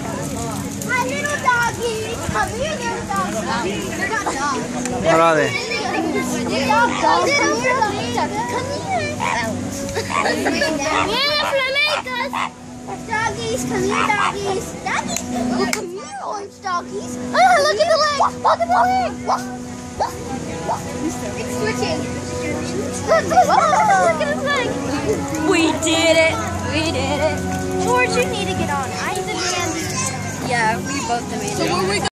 My little doggies. Come here, little doggies. They're not dogs. What are they? Dogs. Come here. Yeah, flamencos. Doggies, come here, doggies. Doggies. Oh, come here, orange doggies. Oh, look at the legs. Look at the legs. It's switching. Look at his leg. We did it. We did it. George, you need to get on. I demand. Yeah, we both demanded. So